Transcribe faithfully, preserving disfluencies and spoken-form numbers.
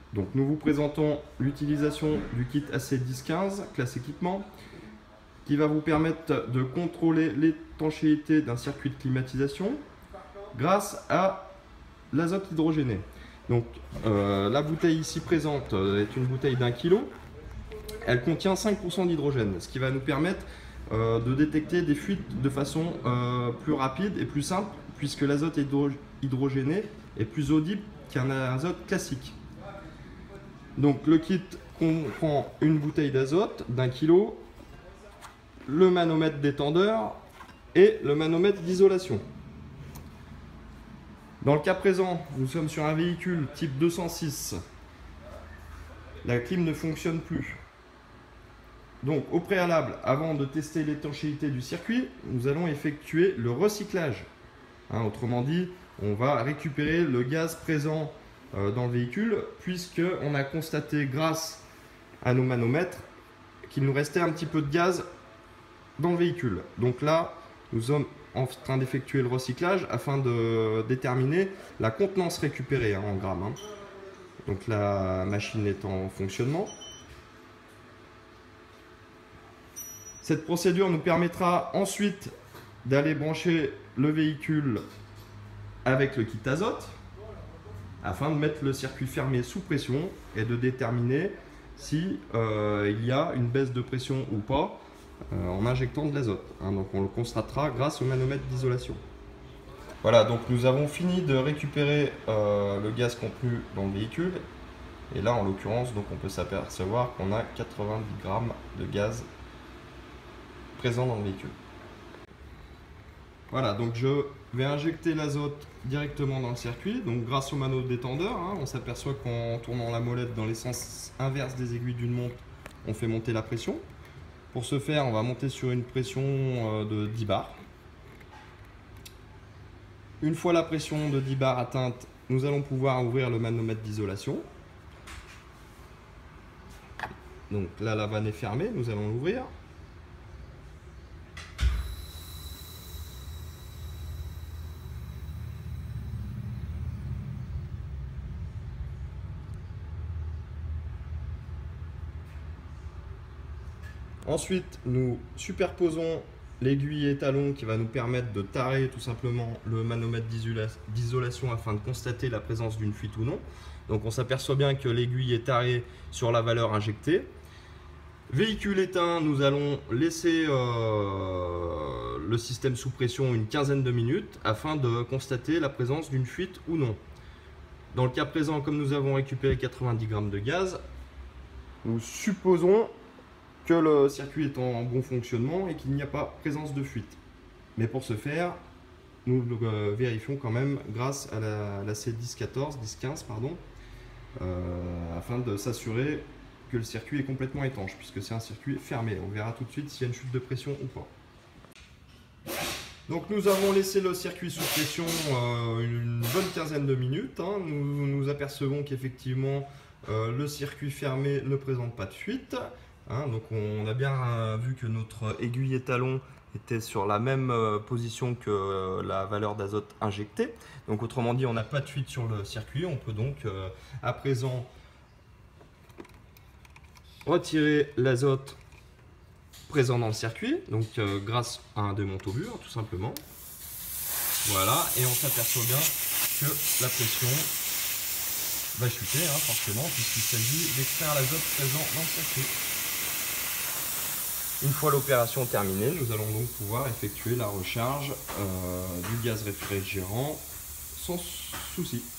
Donc nous vous présentons l'utilisation du kit A C dix quinze, classe équipement, qui va vous permettre de contrôler l'étanchéité d'un circuit de climatisation grâce à l'azote hydrogéné. Donc euh, la bouteille ici présente est une bouteille d'un kilo. Elle contient cinq pour cent d'hydrogène, ce qui va nous permettre euh, de détecter des fuites de façon euh, plus rapide et plus simple, puisque l'azote hydro hydrogéné est plus audible qu'un azote classique. Donc le kit comprend une bouteille d'azote d'un kilo, le manomètre d'étendeur et le manomètre d'isolation. Dans le cas présent, nous sommes sur un véhicule type deux cent six. La clim ne fonctionne plus. Donc au préalable, avant de tester l'étanchéité du circuit, nous allons effectuer le recyclage. Hein, autrement dit, on va récupérer le gaz présent euh, dans le véhicule, puisqu'on a constaté grâce à nos manomètres qu'il nous restait un petit peu de gaz dans le véhicule. Donc là, nous sommes en train d'effectuer le recyclage afin de déterminer la contenance récupérée hein, en grammes. Hein. Donc la machine est en fonctionnement. Cette procédure nous permettra ensuite d'aller brancher le véhicule avec le kit azote afin de mettre le circuit fermé sous pression et de déterminer si euh, il y a une baisse de pression ou pas euh, en injectant de l'azote. Hein, donc on le constatera grâce au manomètre d'isolation. Voilà, donc nous avons fini de récupérer euh, le gaz contenu dans le véhicule. Et là en l'occurrence, donc on peut s'apercevoir qu'on a quatre-vingt-dix grammes de gaz présent dans le véhicule. Voilà, donc je vais injecter l'azote directement dans le circuit. Donc grâce au manomètre d'étendeur, hein, on s'aperçoit qu'en tournant la molette dans l'essence inverse des aiguilles d'une montre, on fait monter la pression. Pour ce faire, on va monter sur une pression euh, de dix bars. Une fois la pression de dix bars atteinte, nous allons pouvoir ouvrir le manomètre d'isolation. Donc là, la vanne est fermée, nous allons l'ouvrir. Ensuite, nous superposons l'aiguille étalon qui va nous permettre de tarer tout simplement le manomètre d'isolation afin de constater la présence d'une fuite ou non. Donc on s'aperçoit bien que l'aiguille est tarée sur la valeur injectée. Véhicule éteint, nous allons laisser euh, le système sous pression une quinzaine de minutes afin de constater la présence d'une fuite ou non. Dans le cas présent, comme nous avons récupéré quatre-vingt-dix grammes de gaz, nous supposons que le circuit est en bon fonctionnement et qu'il n'y a pas présence de fuite. Mais pour ce faire, nous le euh, vérifions quand même grâce à la, la C dix quatorze, dix quinze pardon, euh, afin de s'assurer que le circuit est complètement étanche, puisque c'est un circuit fermé. On verra tout de suite s'il y a une chute de pression ou pas. Donc nous avons laissé le circuit sous pression euh, une bonne quinzaine de minutes. Hein. Nous nous apercevons qu'effectivement euh, le circuit fermé ne présente pas de fuite. Hein, donc on a bien euh, vu que notre aiguille étalon était sur la même euh, position que euh, la valeur d'azote injectée. Donc autrement dit, on n'a pas de fuite sur le circuit. On peut donc euh, à présent retirer l'azote présent dans le circuit, donc euh, grâce à un démonte-obure tout simplement. Voilà, et on s'aperçoit bien que la pression va chuter, hein, forcément, puisqu'il s'agit d'extraire l'azote présent dans le circuit. Une fois l'opération terminée, nous allons donc pouvoir effectuer la recharge euh, du gaz réfrigérant sans souci.